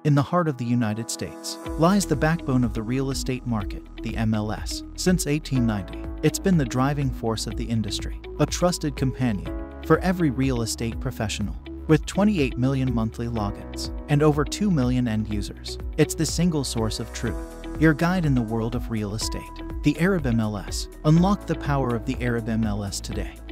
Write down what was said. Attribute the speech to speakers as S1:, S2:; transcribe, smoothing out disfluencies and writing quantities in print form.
S1: In the heart of the United States lies the backbone of the real estate market, the MLS. Since 1890, it's been the driving force of the industry, a trusted companion for every real estate professional. With 28 million monthly logins and over 2 million end users, it's the single source of truth, your guide in the world of real estate. The Arab MLS. Unlock the power of the Arab MLS today.